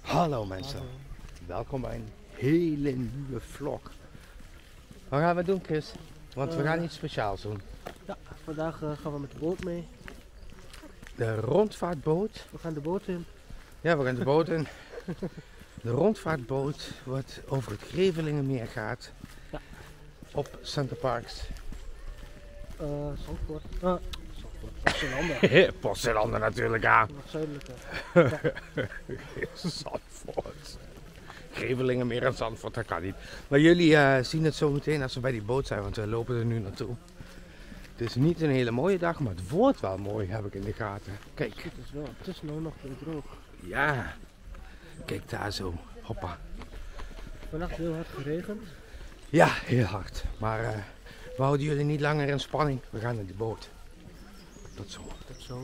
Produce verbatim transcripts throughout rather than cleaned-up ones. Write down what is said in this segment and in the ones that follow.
Hallo mensen, Hallo. Welkom bij een hele nieuwe vlog. Wat gaan we doen, Chris? Want uh, we gaan iets speciaals doen. Ja, vandaag uh, gaan we met de boot mee. De rondvaartboot. We gaan de boot in. Ja, we gaan de boot in. De rondvaartboot wat over het Grevelingenmeer gaat. Ja. Op Centerparks. Uh, Zandvoort. Uh, Zandvoort. Postzelanden natuurlijk aan. Nog zuidelijker. Ja. Zandvoort. Grevelingenmeer en Zandvoort, dat kan niet. Maar jullie uh, zien het zo meteen als we bij die boot zijn, want we lopen er nu naartoe. Het is niet een hele mooie dag, maar het wordt wel mooi, heb ik in de gaten. Kijk. Het is wel, het is nu nog weer droog. Ja. Kijk daar zo. Hoppa. Vannacht heel hard geregend. Ja, heel hard. Maar uh, we houden jullie niet langer in spanning. We gaan naar die boot. Tot zo. Tot zo.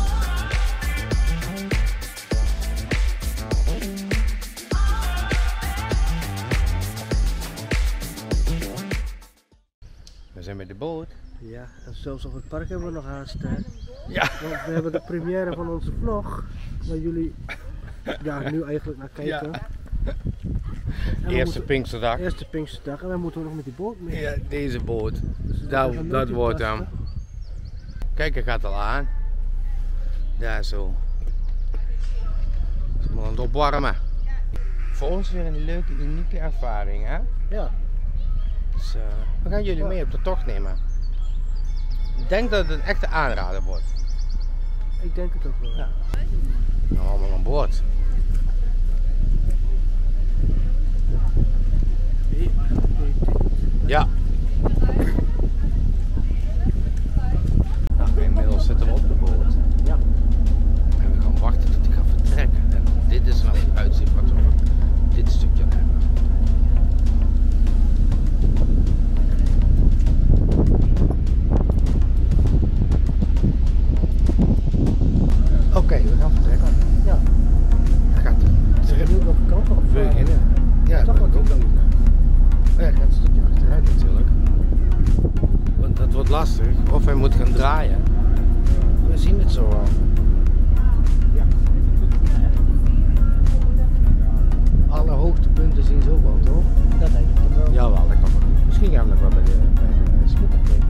We zijn met de boot. Ja, en zelfs op het park hebben we nog haast. Hè? Ja. Want we hebben de première van onze vlog, waar jullie ja, nu eigenlijk naar kijken. Ja. Eerste moeten, Pinksterdag. Eerste Pinksterdag en dan moeten we nog met die boot mee. Ja, deze boot. Dus dat dat wordt hem. Kijk, hij gaat al aan. Daar zo. Is maar aan het opwarmen. Voor ons weer een leuke, unieke ervaring, hè? Ja. Dus uh, we gaan jullie mee op de tocht nemen. Ik denk dat het een echte aanrader wordt. Ik denk het ook wel. Ja. Nou, allemaal aan boord. Ja. Nou, inmiddels zitten we op de boot. Ja. En we gaan wachten tot hij gaat vertrekken. En dit is nou het uitzicht wat we op dit stukje hebben. Oké, okay, we gaan vertrekken. Ja. Gaat terug. Nu welke kant op? Beginnen. Ja, dat moet ook dan. Ja, het gaat een stukje achteruit natuurlijk. Want dat wordt lastig. Of hij moet gaan draaien. We zien het zo wel. Ja. Alle hoogtepunten zien ze ook wel, toch? Dat denk ik toch wel. Jawel, dat kan wel. Misschien gaan we nog wel bij de, bij de sloepen kijken.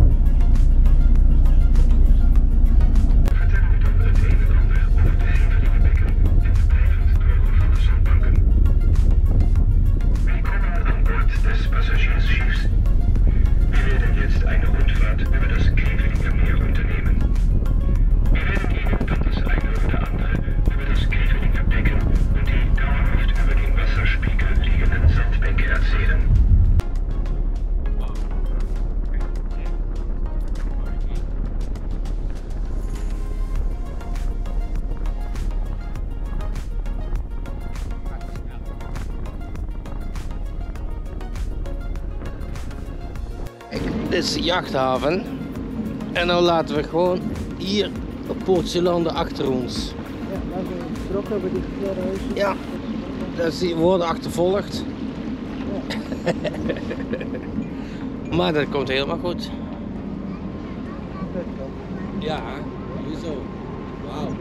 Dit is de jachthaven en nou laten we gewoon hier op Poortselanden achter ons. Ja, waar we vertrokken hebben die gekleurde huizen. Ja, dus die worden achtervolgd. Ja. Maar dat komt helemaal goed. Ja, sowieso. Wauw.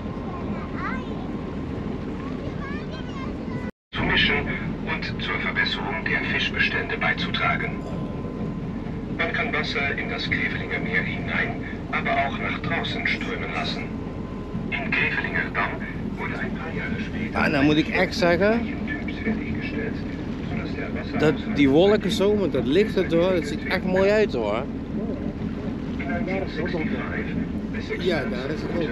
Zu mischen und zur Verbesserung der Fischbestände beizutragen. Man kann Wasser in das Grevelingermeer hinein, aber auch nach draußen strömen lassen. In Grevelingerdam wurde ein paar Jahre später... Ja, nou moet ik echt zeggen dat die wolken zo met dat licht erdoor, dat ziet echt mooi uit hoor. Ja, daar is het ook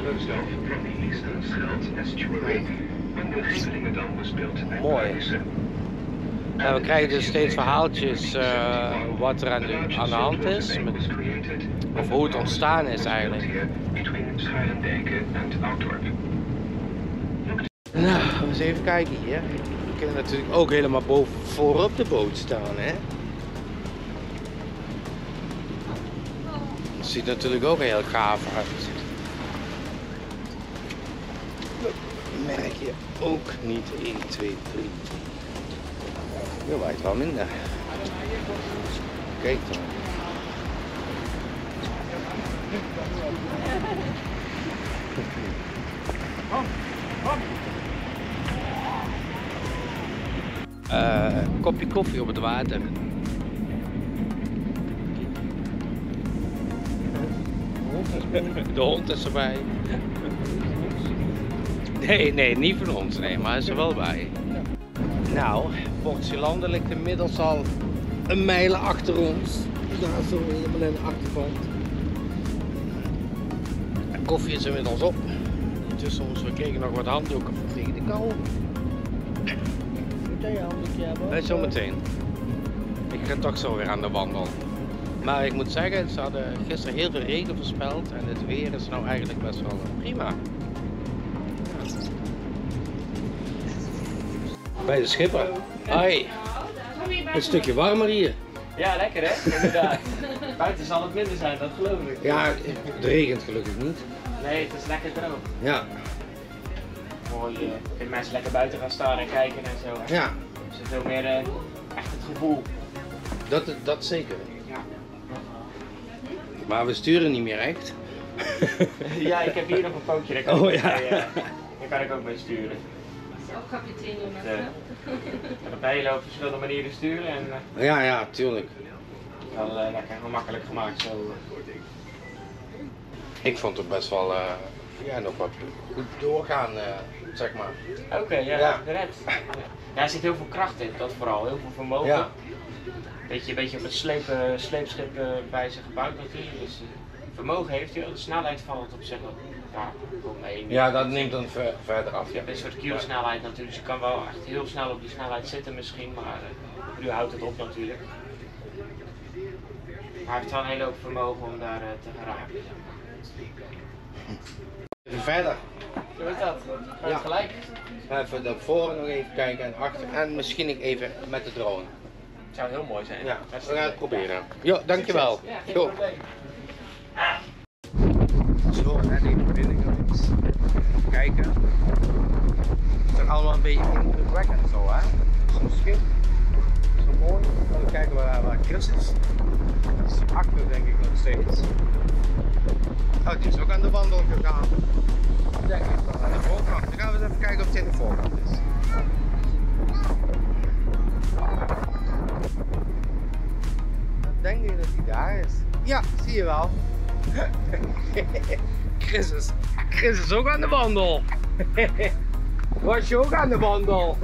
donker. Mooi. Ja, we krijgen dus steeds verhaaltjes uh, wat er aan de, aan de hand is, met, of hoe het ontstaan is eigenlijk. Nou, eens even kijken hier. We kunnen natuurlijk ook helemaal boven voorop de boot staan, hè. Dat ziet natuurlijk ook heel gaaf uit. Dat merk je ook niet. één, twee, drie. Je waait wel minder. Kijk dan. Uh, kopje koffie op het water. De hond is erbij. Nee, nee, niet van ons, nee, maar hij is er wel bij. Nou, Portselande ligt inmiddels al een mijl achter ons. Daar zo helemaal in de achtergrond. De koffie is inmiddels op. Tussen ons, we kregen nog wat handdoeken tegen de kou. Moet jij je handdoekje hebben? Wij zo meteen. Ik ga toch zo weer aan de wandel. Maar ik moet zeggen, ze hadden gisteren heel veel regen voorspeld en het weer is nou eigenlijk best wel prima. Bij de schipper. Hoi. Een stukje warmer hier. Ja, lekker hè? Inderdaad. Buiten zal het minder zijn, dat geloof ik. Ja, het regent gelukkig niet. Nee, het is lekker droog. Ja. Mooi, je kunt mensen lekker buiten gaan staan en kijken en zo. Ja. Dus het is veel meer uh, echt het gevoel. Dat, dat zeker. Ja. Maar we sturen niet meer echt. Ja, ik heb hier nog een pootje, daar kan, oh, ik, ja. mee, uh, daar kan ik ook mee sturen. Ook kapitein met uh, Ik heb op een hele hoop verschillende manieren sturen en uh, ja, ja, tuurlijk. wel uh, lekker gemakkelijk gemaakt zo. Ik vond het best wel uh, ja, nog wat goed doorgaan, uh, zeg maar. Oké, okay, ja, ja. de red. Ja, er zit heel veel kracht in, dat vooral, heel veel vermogen. Ja. Beetje, een beetje op het sleep, uh, sleepschip uh, bij zich gebouwd natuurlijk. Dus uh, vermogen heeft hij, de snelheid valt op zich wel. Ja, mee. Ja, dat neemt dan ver, verder af. Je hebt een soort kielsnelheid natuurlijk, dus je kan wel echt heel snel op die snelheid zitten misschien, maar uh, nu houdt het op natuurlijk. Maar hij heeft wel een hele hoop vermogen om daar uh, te geraken. Even verder. Zo is dat. Ga je Ja. gelijk? Even naar voren nog even kijken en achter en misschien ik even met de drone. Het zou heel mooi zijn. Ja, we Hartstikke gaan het leuk. proberen. Jo, dankjewel. Ja, geen Jo. probleem. Zo, en even binnen geweest. Kijken. Het is toch allemaal een beetje indrukwekkend zo, hè? Zo'n schip. Zo mooi. Even kijken waar, waar Chris is. Dat is achter denk ik nog steeds. Oh, die is ook aan de wandel gegaan. Denk ik wel aan de voorkant. Dan gaan we eens even kijken of het in de voorkant is. Dan denk ik dat hij daar is. Ja, zie je wel. Chris is, Chris is ook aan de wandel. Was je ook aan de wandel?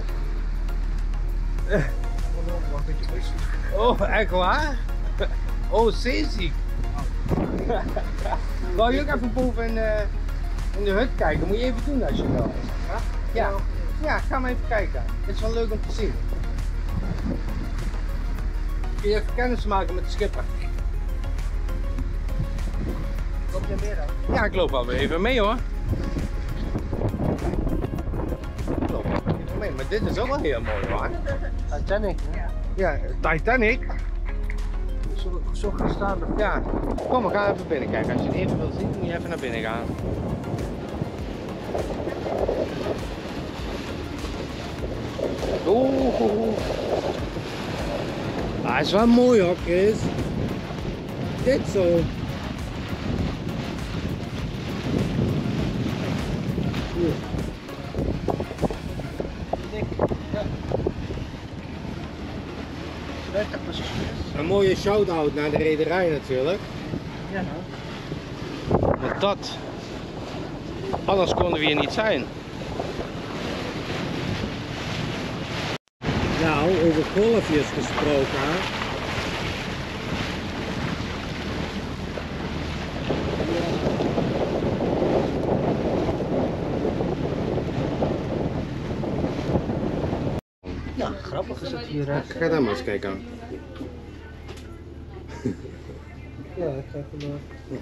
Oh, echt waar? Oh, zeeziek. Wou je ook even boven in de, in de hut kijken? Moet je even doen als je wil. Ja, ja, ga maar even kijken. Het is wel leuk om te zien. Kun je even kennis maken met de schipper? Kom je meer dan? Ja, ik loop wel weer even mee hoor. Ik loop wel weer even mee, maar dit is ook wel heel mooi hoor. Titanic. Ja, Titanic. Zo, zo gaan staan. Ja, kom we gaan even binnen kijken. Als je het even wilt zien, moet je even naar binnen gaan. Oeh, oeh. Ah, is wel mooi hoor, Chris. Dit zo. Hier. dertig passagiers. Een mooie shout-out naar de rederij natuurlijk. Ja, nou. Met dat. Anders konden we hier niet zijn. Nou, over golfjes gesproken. Hè? Ja, grappig is het hier. Hè? Ga daar maar eens kijken. Ja, ik ga even. Uh...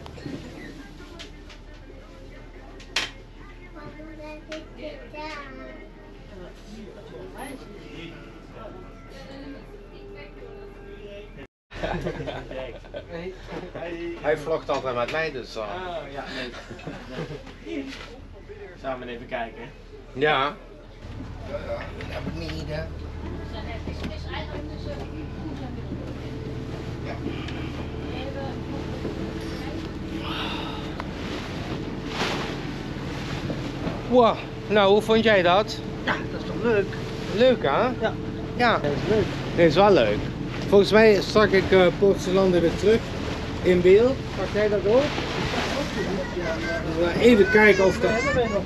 Hij vlogt altijd met mij dus. Uh. Oh ja, leuk. Samen even kijken. Ja. Ja, naar beneden. Ja. Wow, nou hoe vond jij dat? Ja, dat is toch leuk? Leuk hè? Ja. Ja, Dat is leuk. nee, is wel leuk. Volgens mij stak ik uh, Portselanden weer terug in beeld. Pak jij dat ook? Even kijken of dat...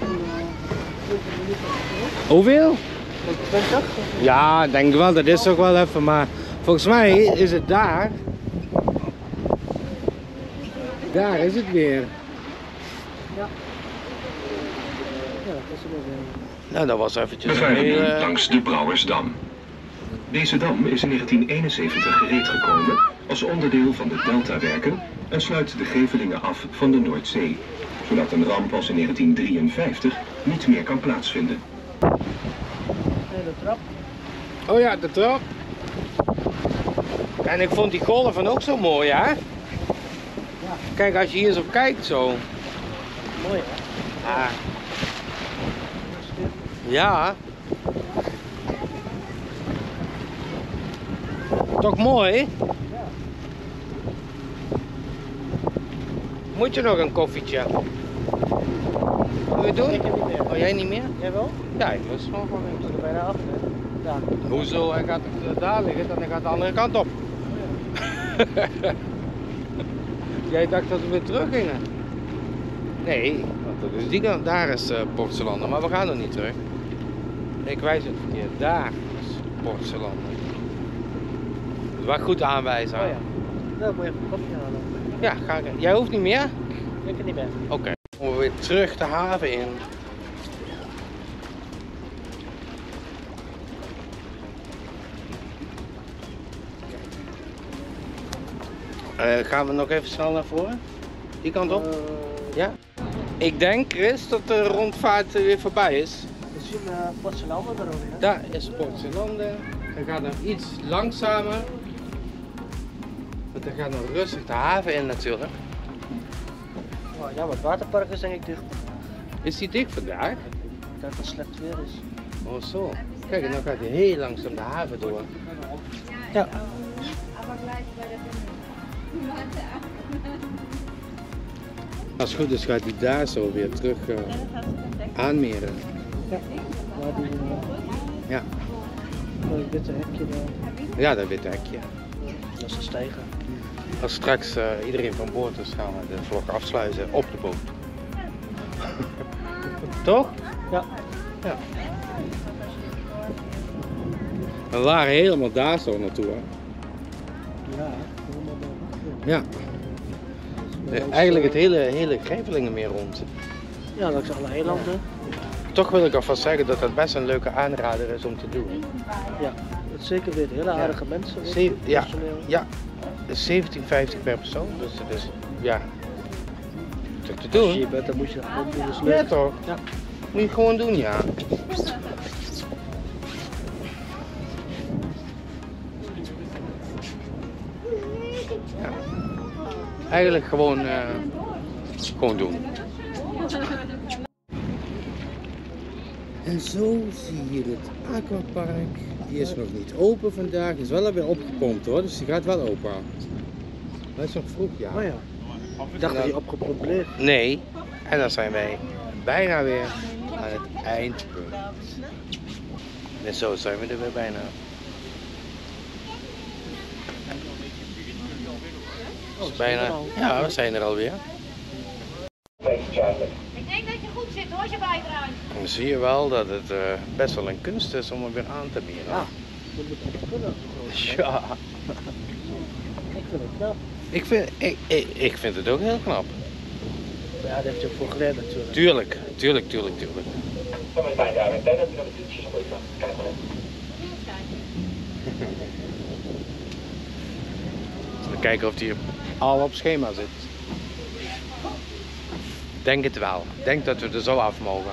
Hoeveel? twintig? Ja, ik denk wel, dat is ook wel even, maar volgens mij is het daar. Daar is het weer. Ja. Ja, dat is er weer. Nou, dat was eventjes een Beveiliging hele... langs de Brouwersdam. Deze dam is in negentien eenenzeventig gereed gekomen als onderdeel van de Deltawerken en sluit de Grevelingen af van de Noordzee, zodat een ramp als in negentien drieënvijftig niet meer kan plaatsvinden. Hele trap. Oh ja, de trap. En ik vond die golven ook zo mooi, hè? Ja. Kijk, als je hier zo kijkt, zo. Mooi hè? Ah. Ja. Toch mooi? Ja. Moet je nog een koffietje? Wil je het doen? Ik heb niet meer. Oh, jij niet meer? Jij wel? Ja, ik lust nog wel We even. zijn er bijna af hè? Daar. Hoezo? Hij gaat daar liggen, dan gaat de andere kant op. Jij dacht dat we weer terug gingen? Nee, want dat is die kant, daar is uh, Portselanden, maar we gaan nog niet terug. Ik wijs het verkeerd, daar is Portselanden. Dat is wel goed aanwijzen. Oh hè? ja. Nou, moet je even een koffie halen. Ja, ga ik. Jij hoeft niet meer? Ik heb niet meer. Oké. Okay. Dan gaan we weer terug de haven in. Uh, gaan we nog even snel naar voren? Die kant op? Uh, Ja? Ik denk, Chris, dat de rondvaart weer voorbij is. we zien uh, Portselanden erover. Hè? Daar is Portselanden. Dan gaat nog iets langzamer. Want dan gaat nog rustig de haven in natuurlijk. Oh, ja, maar het waterpark is denk ik dicht. Is die dicht vandaag? Ik denk dat het slecht weer is. Oh zo. Kijk, en dan gaat hij heel langzaam de haven door. Ja. Als het goed is gaat hij daar zo weer terug uh, aanmeren. Ja. Maar die, uh, Ja. dat witte hekje daar. Ja, dat witte hekje. Dat is een stijger. Als straks uh, iedereen van boord is, gaan we de vlog afsluiten op de boot. Toch? Ja. Ja. We waren helemaal daar zo naartoe, hè? Ja, helemaal daarachter. Ja. Bij ons, Eigenlijk het uh, hele, hele Grevelingenmeer rond. Ja, langs alle eilanden. Toch wil ik alvast zeggen dat dat best een leuke aanrader is om te doen. Ja, het is zeker weer hele aardige mensen. ook. Zeven- ja. Personeel. Ja, zeventien vijftig per persoon, dus het is, ja, toch te Als je doen. hier bent, dan moet je dat gewoon doen. Dat is Ja leuk. toch? Ja. Moet je gewoon doen, ja. Ja. Eigenlijk gewoon, uh, gewoon doen. En zo zie je het aquapark. Die is nog niet open vandaag, is wel alweer opgepompt hoor, dus die gaat wel open. Dat is nog vroeg, ja. Oh ja. Ik dacht dat die opgepompt bleef. Nee, en dan zijn wij bijna weer aan het eindpunt. En zo zijn we er weer bijna. Oh, Bijna, ja, we zijn er alweer. Ik denk dat je goed zit hoor, als je bijdraagt. Dan zie je wel dat het uh, best wel een kunst is om er weer aan te meren. Ja, dat moet echt kunnen. Ja. Ik vind het knap. Ik vind, ik, ik, ik vind het ook heel knap. Ja, daar heeft je ook voor geleerd natuurlijk. Tuurlijk, tuurlijk, tuurlijk, tuurlijk. We kijken of die al op schema zit. Denk het wel. Denk dat we er zo af mogen.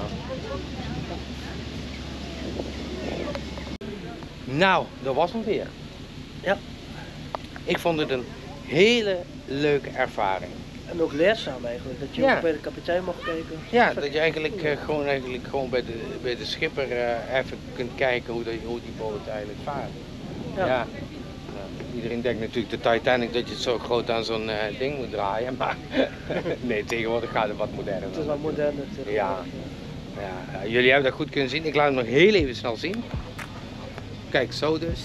Nou, dat was hem weer. Ja. Ik vond het een hele leuke ervaring. En ook leerzaam eigenlijk, dat je Ja. ook bij de kapitein mag kijken. Ja, dat je eigenlijk, uh, gewoon, eigenlijk gewoon bij de, bij de schipper uh, even kunt kijken hoe, de, hoe die boot eigenlijk vaart. Ja. Ja. Nou, iedereen denkt natuurlijk de Titanic dat je het zo groot aan zo'n uh, ding moet draaien, maar nee, tegenwoordig gaat het wat moderner. Het is wel modern natuurlijk. Ja. Ja, ja, jullie hebben dat goed kunnen zien. Ik laat het nog heel even snel zien. Kijk. Kijk, zo dus.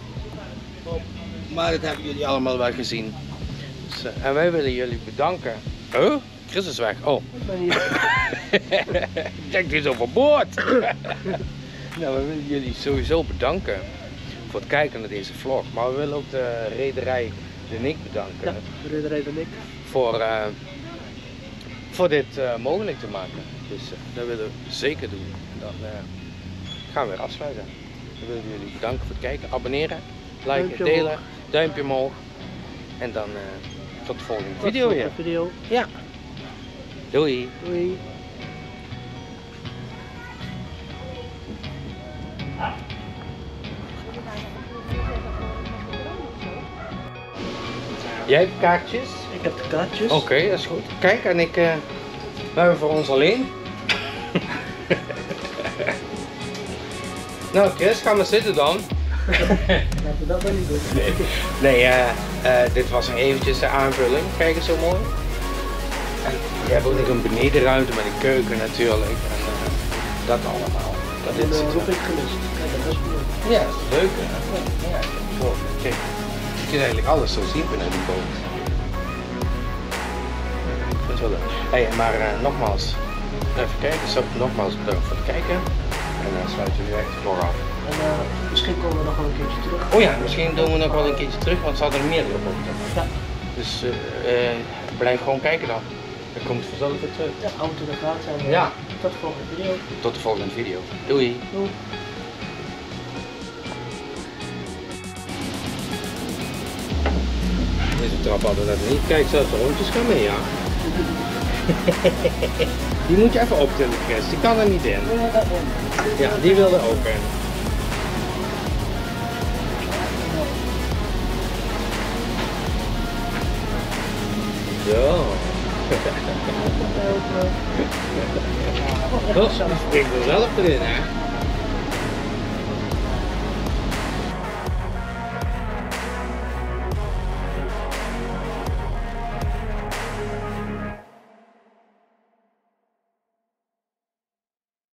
Maar dat hebben jullie allemaal wel gezien. Dus, uh, en wij willen jullie bedanken. Oh, Chris is weg. Oh. Ik ben hier. Ik denk, die is overboord. Nou, we willen jullie sowieso bedanken voor het kijken naar deze vlog. Maar we willen ook de rederij De Nick bedanken. Ja, de rederij De Nick. Voor, uh, voor dit uh, mogelijk te maken. Dus uh, dat willen we zeker doen. En dan uh, gaan we weer afsluiten. Dan willen we jullie bedanken voor het kijken. Abonneren, liken, Duimpje delen, omhoog. duimpje omhoog. En dan uh, tot de volgende Tot de video weer. volgende video. Ja. Doei. Doei. Jij hebt kaartjes? Ik heb de kaartjes. Oké, okay, dat is goed. Kijk, en ik, uh, we hebben voor ons alleen. Nou Chris, ga maar zitten dan. Laten we dat dan niet doen. Nee, nee uh, uh, dit was nog eventjes de aanvulling. Kijk eens zo mooi. En je hebt ook nog een benedenruimte met een keuken natuurlijk. En uh, dat allemaal. Dat En is uh, roep ik gelust. Kijk, dat is mooi. ja, dat is leuk hè. Ja, cool. Kijk, je kunt eigenlijk alles zo zien binnen die boot. Dat is wel leuk. Hey, maar uh, nogmaals, even kijken. Zo, nogmaals bedankt voor het kijken. En dan sluiten we nu echt voor af. En uh, misschien komen we nog wel een keertje terug. Oh ja, misschien doen we nog wel een keertje terug, want ze hadden er meerdere boten. Ja. Dus uh, uh, blijf gewoon kijken dan. Dan komt het vanzelf weer terug. Ja, hou het in de gaten. En, uh, Ja. Tot de volgende video. Tot de volgende video. Doei. Doei. Deze trap hadden we net niet. Kijk, zelfs de rondjes gaan mee, ja. Die moet je even optillen, Chris. Die kan er niet in. Ja, die wilde ook in. Zo. Oh, die springt er zelf erin, hè.